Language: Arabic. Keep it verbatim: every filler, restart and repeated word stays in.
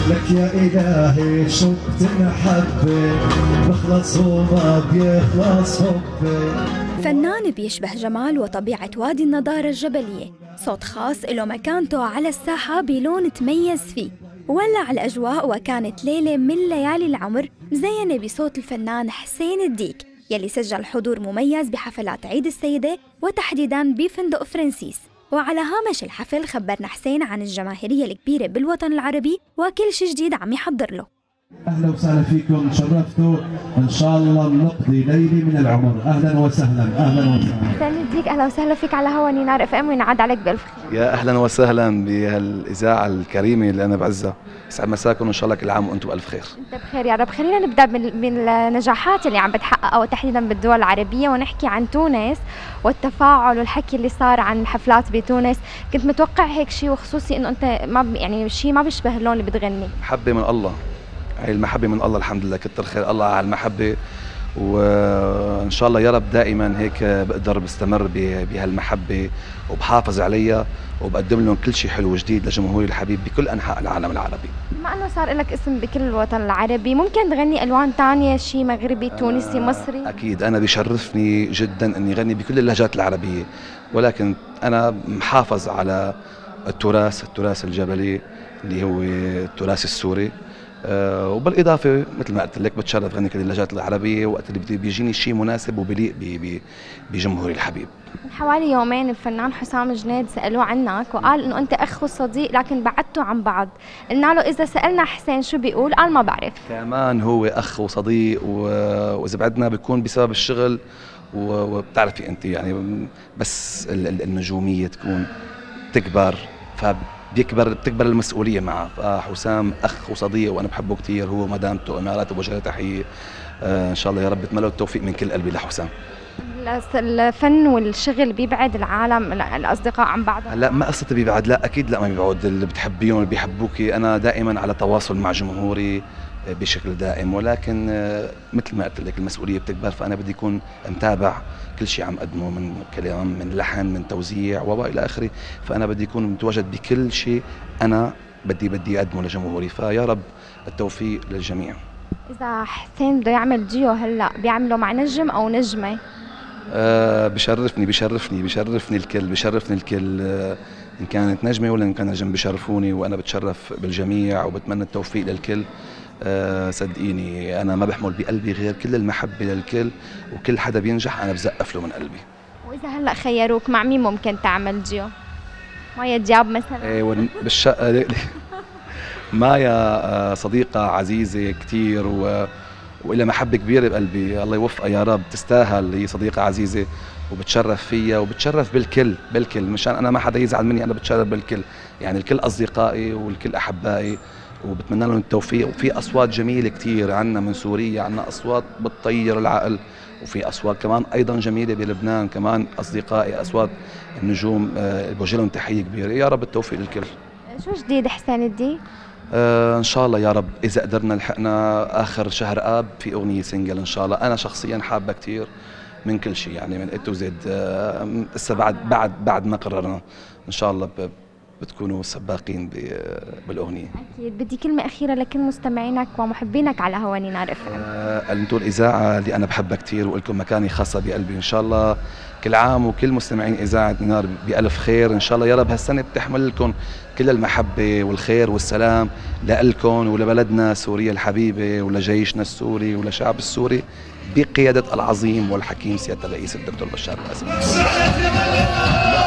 لك يا إلهي شفت المحبة بخلص وما بيخلص حبي. فنان بيشبه جمال وطبيعة وادي النضارة الجبلية، صوت خاص له مكانته على الساحة بلون تميز فيه، ولع الأجواء وكانت ليلة من ليالي العمر مزينة بصوت الفنان حسين الديك يلي سجل حضور مميز بحفلات عيد السيدة وتحديداً بفندق فرنسيس. وعلى هامش الحفل خبرنا حسين عن الجماهيرية الكبيرة بالوطن العربي وكل شي جديد عم يحضر له. اهلا وسهلا فيكم، تشرفتوا، ان شاء الله نقضي ليله من العمر. اهلا وسهلا اهلا وسهلا. حسين الديك اهلا وسهلا فيك على هوا نينار اف ام وينعاد عليك بالف خير. يا اهلا وسهلا بهالاذاعه الكريمه اللي انا بعزها، يسعد مساكم وان شاء الله كل عام وانتم بالف خير. انت بخير يا رب. خلينا نبدا من النجاحات اللي عم بتحققها وتحديدا بالدول العربيه ونحكي عن تونس والتفاعل والحكي اللي صار عن الحفلات بتونس. كنت متوقع هيك شيء وخصوصي انه انت ما يعني شيء ما بيشبه اللون اللي بتغني. محبه من الله، هاي المحبة من الله الحمد لله، كتر خير الله على المحبة، وإن شاء الله يا رب دائما هيك بقدر بستمر بهالمحبة وبحافظ عليها وبقدم لهم كل شيء حلو وجديد لجمهوري الحبيب بكل أنحاء العالم العربي. بما أنه صار لك اسم بكل الوطن العربي، ممكن تغني ألوان تانية، شيء مغربي، تونسي، مصري؟ أكيد، أنا بيشرفني جدا إني أغني بكل اللهجات العربية، ولكن أنا محافظ على التراث، التراث الجبلي اللي هو التراث السوري. أه وبالاضافه مثل ما قلت لك بتشرف غني كل اللهجات العربيه وقت اللي بيجيني شيء مناسب وبليق بجمهوري الحبيب. من حوالي يومين الفنان حسام جنيد سالوه عنك وقال انه انت اخ وصديق لكن بعدتوا عن بعض. قلنا له اذا سالنا حسين شو بيقول؟ قال ما بعرف. كمان هو اخ وصديق، واذا بعدنا بيكون بسبب الشغل، وبتعرفي انت يعني بس النجوميه تكون تكبر ف بيكبر بتكبر المسؤوليه معه. فحسام اخ وصديق وانا بحبه كثير، هو مدامته امارات وبوجه تحيه. آه ان شاء الله يا رب بتمنى التوفيق من كل قلبي لحسام. الفن والشغل بيبعد العالم الاصدقاء عن بعض؟ لا ما قصتي بيبعد، لا اكيد لا ما بيبعد، اللي بتحبيهم اللي بيحبوكي انا دائما على تواصل مع جمهوري بشكل دائم، ولكن مثل ما قلت لك المسؤوليه بتكبر، فانا بدي اكون متابع كل شيء عم اقدمه من كلام من لحن من توزيع والى اخره، فانا بدي اكون متواجد بكل شيء انا بدي بدي اقدمه لجمهوري، فيا رب التوفيق للجميع. اذا حسين بده يعمل ديو هلا بيعمله مع نجم او نجمه؟ آه بشرفني بشرفني بشرفني الكل بشرفني الكل آه ان كانت نجمه ولا ان كان نجم بشرفوني، وانا بتشرف بالجميع وبتمنى التوفيق للكل. أه صدقيني انا ما بحمل بقلبي غير كل المحبه للكل، وكل حدا بينجح انا بزقف له من قلبي. واذا هلا خيروك مع مين ممكن تعمل ديو؟ مايا دياب مثلا؟ ايه بالشقه مايا صديقه عزيزه كثير و... وإلها محبه كبيره بقلبي، الله يوفقها يا رب، تستاهل، هي صديقه عزيزه وبتشرف فيها وبتشرف بالكل بالكل، مشان انا ما حدا يزعل مني، انا بتشرف بالكل، يعني الكل اصدقائي والكل احبائي وبتمنى لهم التوفيق. وفي اصوات جميله كثير عندنا من سوريا، عندنا اصوات بتطير العقل، وفي اصوات كمان ايضا جميله بلبنان، كمان اصدقائي اصوات النجوم أه بوجه لهم تحيه كبيره، يا رب التوفيق للكل. شو جديد حسين الديك؟ آه ان شاء الله يا رب اذا قدرنا لحقنا اخر شهر اب في اغنيه سنجل ان شاء الله، انا شخصيا حابه كثير من كل شيء يعني من اي تو زد، لسه بعد بعد بعد ما قررنا ان شاء الله بتكونوا سباقين بالاغنيه. اكيد. بدي كلمه اخيره لكل مستمعينك ومحبينك على هوا نينار اف ام. آه انتم الاذاعه اللي انا بحبها كثير ولكم مكانه خاصه بقلبي، ان شاء الله كل عام وكل مستمعين اذاعه نينار بالف خير ان شاء الله، يا رب هالسنه بتحمل لكم كل المحبه والخير والسلام لكم ولبلدنا سوريا الحبيبه ولجيشنا السوري ولشعب السوري بقياده العظيم والحكيم سياده الرئيس الدكتور بشار الاسد.